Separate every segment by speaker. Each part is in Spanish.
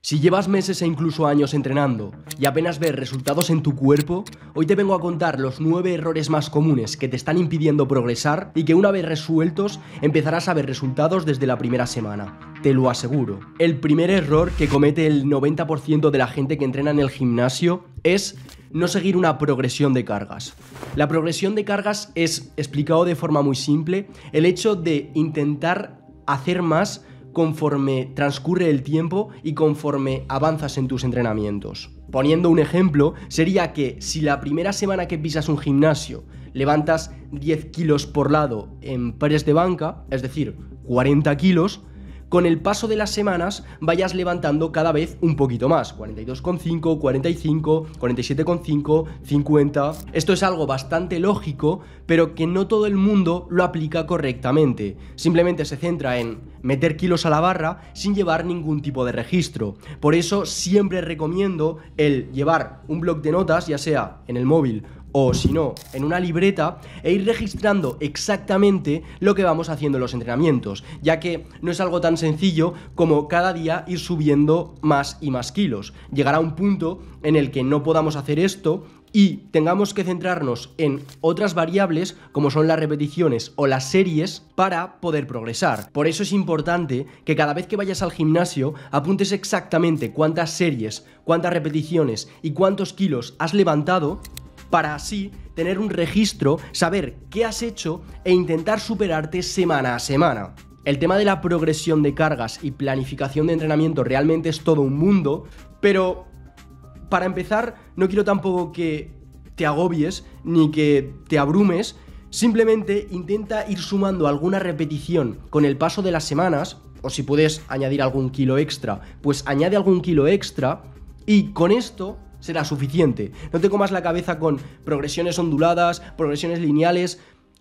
Speaker 1: Si llevas meses e incluso años entrenando y apenas ves resultados en tu cuerpo, hoy te vengo a contar los 9 errores más comunes que te están impidiendo progresar y que una vez resueltos empezarás a ver resultados desde la primera semana. Te lo aseguro. El primer error que comete el 90% de la gente que entrena en el gimnasio es no seguir una progresión de cargas. La progresión de cargas es, explicado de forma muy simple, el hecho de intentar hacer más conforme transcurre el tiempo y conforme avanzas en tus entrenamientos. Poniendo un ejemplo, sería que si la primera semana que pisas un gimnasio levantas 10 kilos por lado en press de banca, es decir, 40 kilos, con el paso de las semanas vayas levantando cada vez un poquito más, 42,5, 45, 47,5, 50. Esto es algo bastante lógico, pero que no todo el mundo lo aplica correctamente. Simplemente se centra en meter kilos a la barra sin llevar ningún tipo de registro. Por eso siempre recomiendo el llevar un bloc de notas, ya sea en el móvil o si no, en una libreta, e ir registrando exactamente lo que vamos haciendo en los entrenamientos, ya que no es algo tan sencillo como cada día ir subiendo más y más kilos. Llegará un punto en el que no podamos hacer esto y tengamos que centrarnos en otras variables como son las repeticiones o las series para poder progresar. Por eso es importante que cada vez que vayas al gimnasio apuntes exactamente cuántas series, cuántas repeticiones y cuántos kilos has levantado, para así tener un registro, saber qué has hecho e intentar superarte semana a semana. El tema de la progresión de cargas y planificación de entrenamiento realmente es todo un mundo, pero para empezar no quiero tampoco que te agobies ni que te abrumes, simplemente intenta ir sumando alguna repetición con el paso de las semanas, o si puedes añadir algún kilo extra, pues añade algún kilo extra y con esto será suficiente. No te comas la cabeza con progresiones onduladas, progresiones lineales.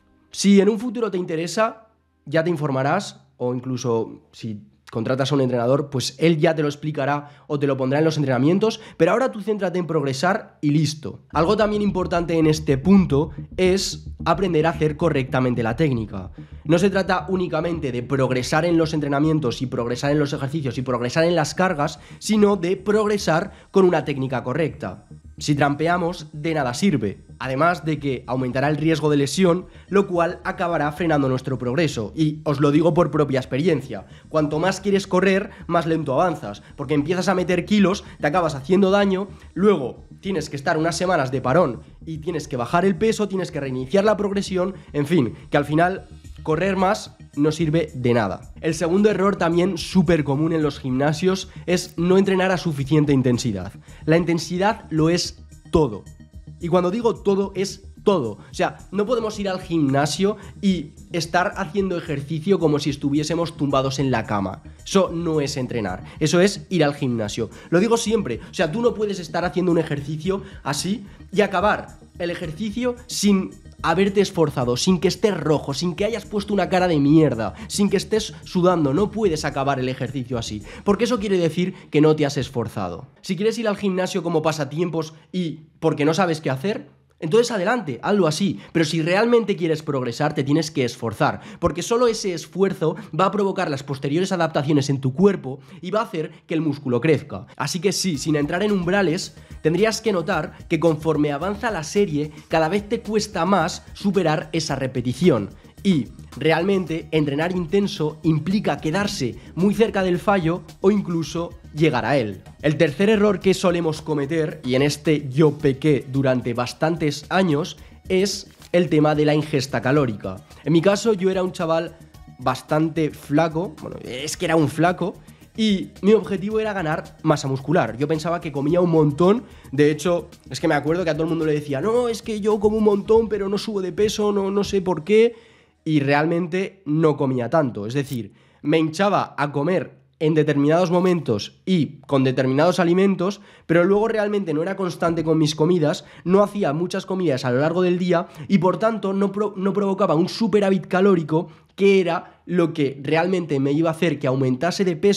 Speaker 1: Si en un futuro te interesa, ya te informarás, o incluso si contratas a un entrenador, pues él ya te lo explicará o te lo pondrá en los entrenamientos, pero ahora tú céntrate en progresar y listo. Algo también importante en este punto es aprender a hacer correctamente la técnica. No se trata únicamente de progresar en los entrenamientos y progresar en los ejercicios y progresar en las cargas, sino de progresar con una técnica correcta. Si trampeamos, de nada sirve, además de que aumentará el riesgo de lesión, lo cual acabará frenando nuestro progreso. Y os lo digo por propia experiencia, cuanto más quieres correr, más lento avanzas, porque empiezas a meter kilos, te acabas haciendo daño, luego tienes que estar unas semanas de parón y tienes que bajar el peso, tienes que reiniciar la progresión, en fin, que al final correr más no sirve de nada. El segundo error también súper común en los gimnasios es no entrenar a suficiente intensidad. La intensidad lo es todo. Y cuando digo todo, es todo. O sea, no podemos ir al gimnasio y estar haciendo ejercicio como si estuviésemos tumbados en la cama. Eso no es entrenar, eso es ir al gimnasio. Lo digo siempre, o sea, tú no puedes estar haciendo un ejercicio así y acabar el ejercicio sin haberte esforzado, sin que estés rojo, sin que hayas puesto una cara de mierda, sin que estés sudando. No puedes acabar el ejercicio así, porque eso quiere decir que no te has esforzado. Si quieres ir al gimnasio como pasatiempos y porque no sabes qué hacer, entonces adelante, hazlo así, pero si realmente quieres progresar te tienes que esforzar, porque solo ese esfuerzo va a provocar las posteriores adaptaciones en tu cuerpo y va a hacer que el músculo crezca. Así que sí, sin entrar en umbrales, tendrías que notar que conforme avanza la serie, cada vez te cuesta más superar esa repetición. Y realmente entrenar intenso implica quedarse muy cerca del fallo o incluso llegar a él. El tercer error que solemos cometer, y en este yo pequé durante bastantes años, es el tema de la ingesta calórica. En mi caso yo era un chaval bastante flaco, bueno, es que era un flaco, y mi objetivo era ganar masa muscular. Yo pensaba que comía un montón. De hecho, es que me acuerdo que a todo el mundo le decía, no, es que yo como un montón pero no subo de peso, no sé por qué. Y realmente no comía tanto, es decir, me hinchaba a comer en determinados momentos y con determinados alimentos, pero luego realmente no era constante con mis comidas, no hacía muchas comidas a lo largo del día y por tanto no provocaba un superávit calórico, que era lo que realmente me iba a hacer que aumentase de peso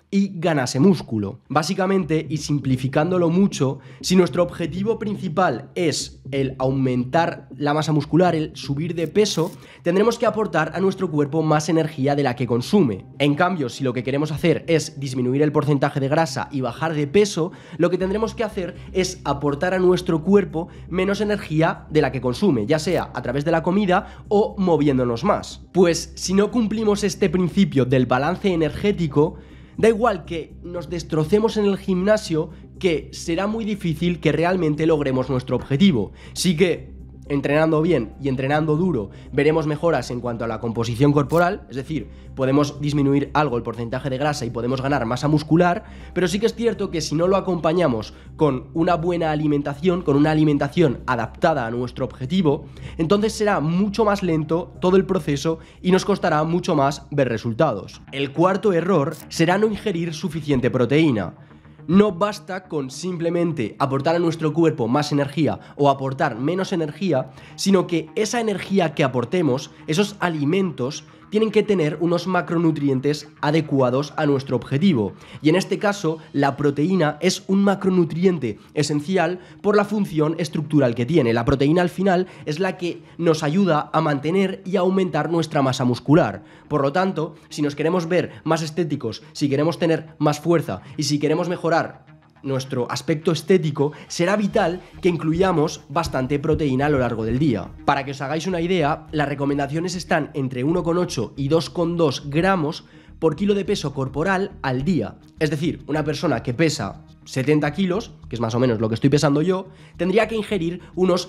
Speaker 1: y ganase músculo. Básicamente, y simplificándolo mucho, si nuestro objetivo principal es el aumentar la masa muscular, el subir de peso, tendremos que aportar a nuestro cuerpo más energía de la que consume. En cambio, si lo que queremos hacer es disminuir el porcentaje de grasa y bajar de peso, lo que tendremos que hacer es aportar a nuestro cuerpo menos energía de la que consume, ya sea a través de la comida o moviéndonos más. Pues si no cumplimos este principio del balance energético, da igual que nos destrocemos en el gimnasio, que será muy difícil que realmente logremos nuestro objetivo. Sí que entrenando bien y entrenando duro veremos mejoras en cuanto a la composición corporal, es decir, podemos disminuir algo el porcentaje de grasa y podemos ganar masa muscular, pero sí que es cierto que si no lo acompañamos con una buena alimentación, con una alimentación adaptada a nuestro objetivo, entonces será mucho más lento todo el proceso y nos costará mucho más ver resultados. El cuarto error será no ingerir suficiente proteína. No basta con simplemente aportar a nuestro cuerpo más energía o aportar menos energía, sino que esa energía que aportemos, esos alimentos, tienen que tener unos macronutrientes adecuados a nuestro objetivo. Y en este caso, la proteína es un macronutriente esencial por la función estructural que tiene. La proteína al final es la que nos ayuda a mantener y a aumentar nuestra masa muscular. Por lo tanto, si nos queremos ver más estéticos, si queremos tener más fuerza y si queremos mejorar nuestro aspecto estético, será vital que incluyamos bastante proteína a lo largo del día. Para que os hagáis una idea, las recomendaciones están entre 1,8 y 2,2 gramos por kilo de peso corporal al día. Es decir, una persona que pesa 70 kilos, que es más o menos lo que estoy pesando yo, tendría que ingerir unos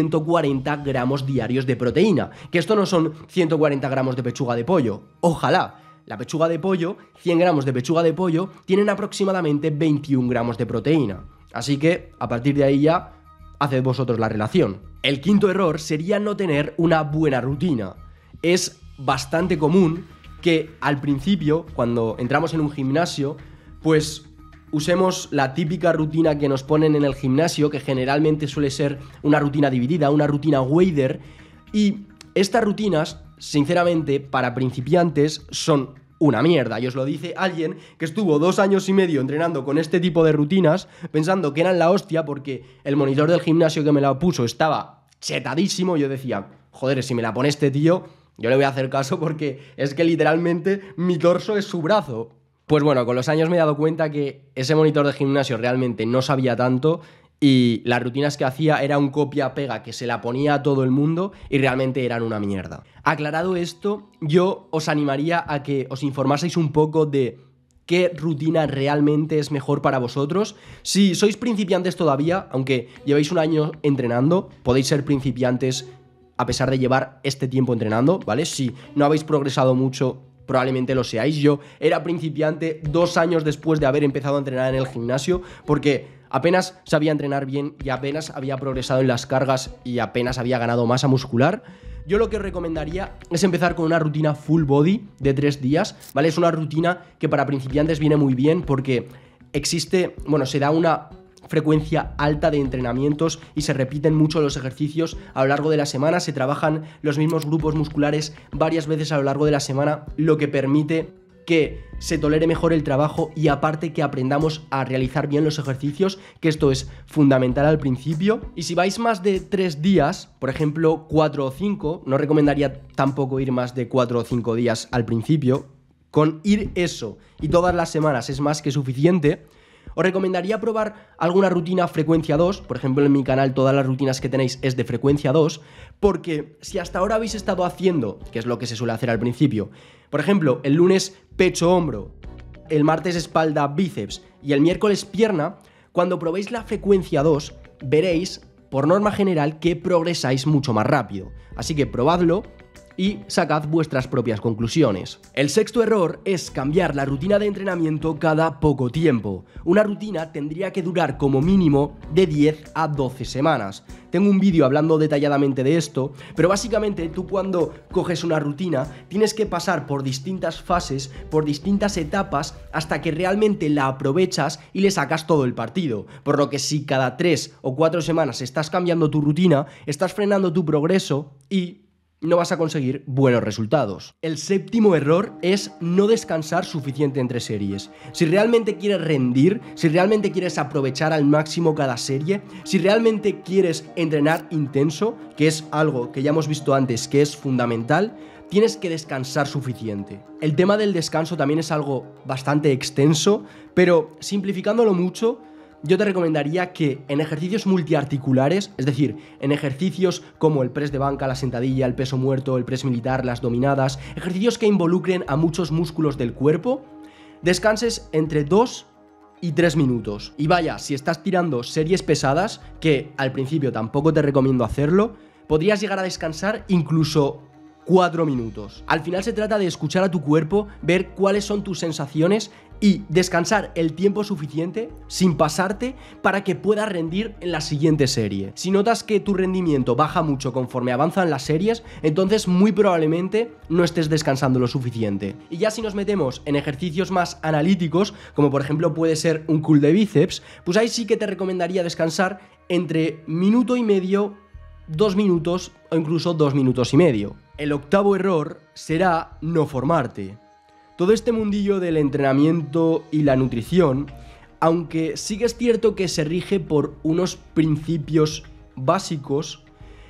Speaker 1: 140 gramos diarios de proteína, que esto no son 140 gramos de pechuga de pollo. Ojalá. La pechuga de pollo, 100 gramos de pechuga de pollo, tienen aproximadamente 21 gramos de proteína. Así que, a partir de ahí ya, haced vosotros la relación. El quinto error sería no tener una buena rutina. Es bastante común que al principio, cuando entramos en un gimnasio, pues usemos la típica rutina que nos ponen en el gimnasio, que generalmente suele ser una rutina dividida, una rutina Wader, y estas rutinas, sinceramente, para principiantes son una mierda. Y os lo dice alguien que estuvo 2 años y medio entrenando con este tipo de rutinas, pensando que eran la hostia porque el monitor del gimnasio que me la puso estaba chetadísimo. Yo decía, joder, si me la pone este tío, yo le voy a hacer caso porque es que literalmente mi torso es su brazo. Pues bueno, con los años me he dado cuenta que ese monitor de gimnasio realmente no sabía tanto y las rutinas que hacía era un copia-pega que se la ponía a todo el mundo y realmente eran una mierda. Aclarado esto, yo os animaría a que os informaseis un poco de qué rutina realmente es mejor para vosotros. Si sois principiantes todavía, aunque llevéis un año entrenando, podéis ser principiantes a pesar de llevar este tiempo entrenando, ¿vale? Si no habéis progresado mucho, probablemente lo seáis. Yo era principiante 2 años después de haber empezado a entrenar en el gimnasio porque apenas sabía entrenar bien y apenas había progresado en las cargas y apenas había ganado masa muscular. Yo lo que os recomendaría es empezar con una rutina full body de 3 días, ¿vale? Es una rutina que para principiantes viene muy bien porque se da una frecuencia alta de entrenamientos y se repiten mucho los ejercicios a lo largo de la semana, se trabajan los mismos grupos musculares varias veces a lo largo de la semana, lo que permite que se tolere mejor el trabajo y aparte que aprendamos a realizar bien los ejercicios, que esto es fundamental al principio. Y si vais más de 3 días, por ejemplo 4 o 5, no recomendaría tampoco ir más de 4 o 5 días al principio. Con ir eso y todas las semanas es más que suficiente. Os recomendaría probar alguna rutina frecuencia 2, por ejemplo en mi canal todas las rutinas que tenéis es de frecuencia 2, porque si hasta ahora habéis estado haciendo, que es lo que se suele hacer al principio, por ejemplo el lunes pecho-hombro, el martes espalda bíceps y el miércoles pierna, cuando probéis la frecuencia 2 veréis, por norma general, que progresáis mucho más rápido. Así que probadlo y sacad vuestras propias conclusiones. El sexto error es cambiar la rutina de entrenamiento cada poco tiempo. Una rutina tendría que durar como mínimo de 10 a 12 semanas. Tengo un vídeo hablando detalladamente de esto, pero básicamente tú cuando coges una rutina tienes que pasar por distintas fases, por distintas etapas, hasta que realmente la aprovechas y le sacas todo el partido. Por lo que si cada 3 o 4 semanas estás cambiando tu rutina, estás frenando tu progreso y no vas a conseguir buenos resultados. El séptimo error es no descansar suficiente entre series. Si realmente quieres rendir, si realmente quieres aprovechar al máximo cada serie, si realmente quieres entrenar intenso, que es algo que ya hemos visto antes que es fundamental, tienes que descansar suficiente. El tema del descanso también es algo bastante extenso, pero simplificándolo mucho, yo te recomendaría que en ejercicios multiarticulares, es decir, en ejercicios como el press de banca, la sentadilla, el peso muerto, el press militar, las dominadas, ejercicios que involucren a muchos músculos del cuerpo, descanses entre 2 y 3 minutos. Y vaya, si estás tirando series pesadas, que al principio tampoco te recomiendo hacerlo, podrías llegar a descansar incluso 4 minutos. Al final se trata de escuchar a tu cuerpo, ver cuáles son tus sensaciones y descansar el tiempo suficiente sin pasarte para que puedas rendir en la siguiente serie. Si notas que tu rendimiento baja mucho conforme avanzan las series, entonces muy probablemente no estés descansando lo suficiente. Y ya si nos metemos en ejercicios más analíticos, como por ejemplo puede ser un curl de bíceps, pues ahí sí que te recomendaría descansar entre minuto y medio, 2 minutos o incluso 2 minutos y medio. El octavo error será no formarte. Todo este mundillo del entrenamiento y la nutrición, aunque sí que es cierto que se rige por unos principios básicos,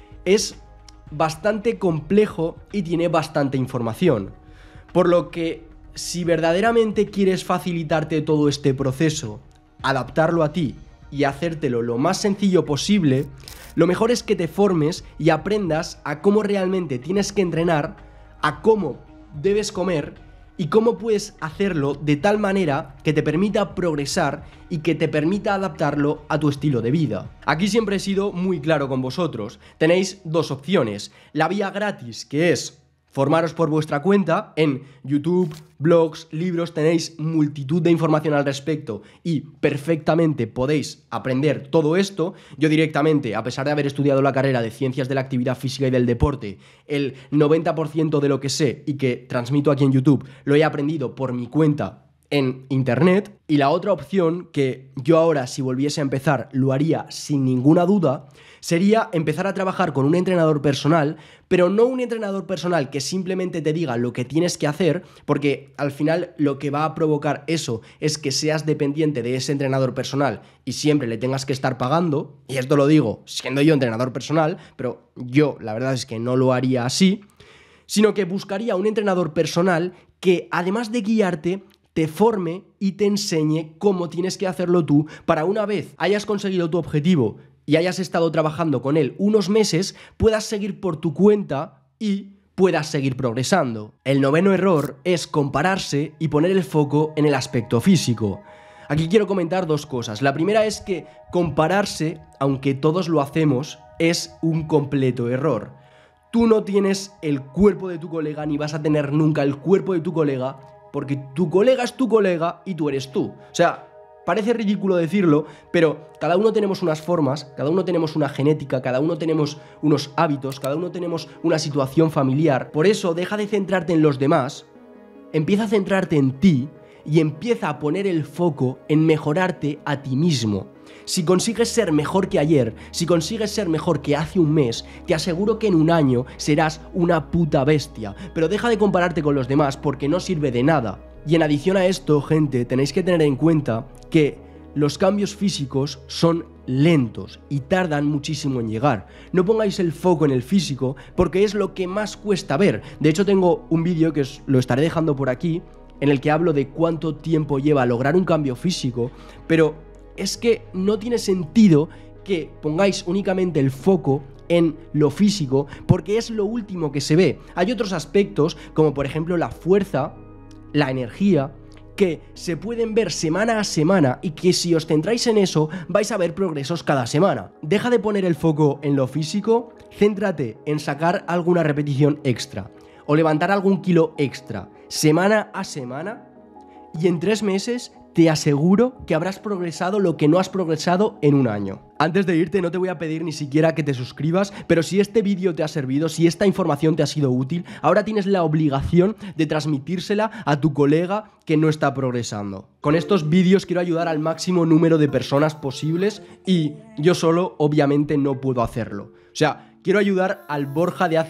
Speaker 1: es bastante complejo y tiene bastante información. Por lo que, si verdaderamente quieres facilitarte todo este proceso, adaptarlo a ti y hacértelo lo más sencillo posible, lo mejor es que te formes y aprendas a cómo realmente tienes que entrenar, a cómo debes comer y cómo puedes hacerlo de tal manera que te permita progresar y que te permita adaptarlo a tu estilo de vida. Aquí siempre he sido muy claro con vosotros. Tenéis dos opciones. La vía gratis, que es formaros por vuestra cuenta. En YouTube, blogs, libros, tenéis multitud de información al respecto y perfectamente podéis aprender todo esto. Yo directamente, a pesar de haber estudiado la carrera de Ciencias de la Actividad Física y del Deporte, el 90% de lo que sé y que transmito aquí en YouTube lo he aprendido por mi cuenta en internet. Y la otra opción, que yo ahora si volviese a empezar lo haría sin ninguna duda, sería empezar a trabajar con un entrenador personal, pero no un entrenador personal que simplemente te diga lo que tienes que hacer, porque al final lo que va a provocar eso es que seas dependiente de ese entrenador personal y siempre le tengas que estar pagando, y esto lo digo siendo yo entrenador personal, pero yo la verdad es que no lo haría así, sino que buscaría un entrenador personal que, además de guiarte, te forme y te enseñe cómo tienes que hacerlo tú para, una vez hayas conseguido tu objetivo y hayas estado trabajando con él unos meses, puedas seguir por tu cuenta y puedas seguir progresando. El noveno error es compararse y poner el foco en el aspecto físico. Aquí quiero comentar dos cosas. La primera es que compararse, aunque todos lo hacemos, es un completo error. Tú no tienes el cuerpo de tu colega ni vas a tener nunca el cuerpo de tu colega, porque tu colega es tu colega y tú eres tú. O sea, parece ridículo decirlo, pero cada uno tenemos unas formas, cada uno tenemos una genética, cada uno tenemos unos hábitos, cada uno tenemos una situación familiar. Por eso, deja de centrarte en los demás, empieza a centrarte en ti y empieza a poner el foco en mejorarte a ti mismo. Si consigues ser mejor que ayer, si consigues ser mejor que hace un mes, te aseguro que en un año serás una puta bestia. Pero deja de compararte con los demás porque no sirve de nada. Y en adición a esto, gente, tenéis que tener en cuenta que los cambios físicos son lentos y tardan muchísimo en llegar. No pongáis el foco en el físico porque es lo que más cuesta ver. De hecho, tengo un vídeo que os lo estaré dejando por aquí, en el que hablo de cuánto tiempo lleva lograr un cambio físico, pero es que no tiene sentido que pongáis únicamente el foco en lo físico porque es lo último que se ve. Hay otros aspectos, como por ejemplo la fuerza, la energía, que se pueden ver semana a semana y que si os centráis en eso vais a ver progresos cada semana. Deja de poner el foco en lo físico, céntrate en sacar alguna repetición extra o levantar algún kilo extra semana a semana y en 3 meses te aseguro que habrás progresado lo que no has progresado en un año. Antes de irte, no te voy a pedir ni siquiera que te suscribas, pero si este vídeo te ha servido, si esta información te ha sido útil, ahora tienes la obligación de transmitírsela a tu colega que no está progresando. Con estos vídeos quiero ayudar al máximo número de personas posibles y yo solo obviamente no puedo hacerlo. O sea, quiero ayudar al Borja de hace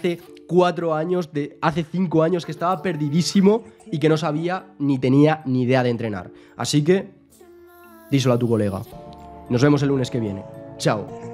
Speaker 1: 4 años, hace 5 años que estaba perdidísimo y que no sabía ni tenía ni idea de entrenar. Así que díselo a tu colega. Nos vemos el lunes que viene. Chao.